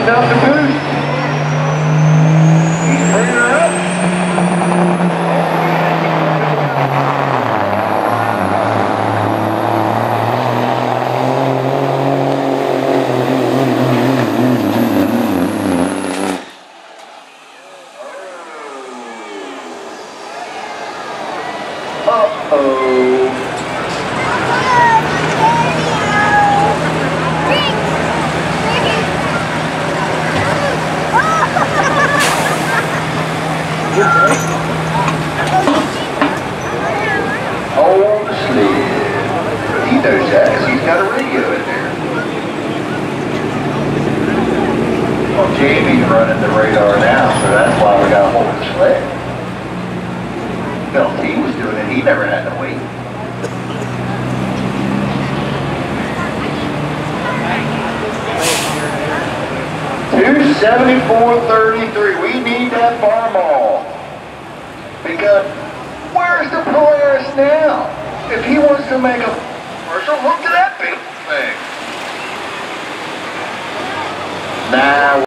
enough to boost. He's bringing her up. Uh-oh. Hold the sled. He knows that because he's got a radio in there. Well, Jamie's running the radar now, so that's why we got to hold the sled. Bill T was doing it. He never had to wait. $274.33. We need that Farmall. Because where's the Polaris now? If he wants to make a commercial, look at that big thing. Nah.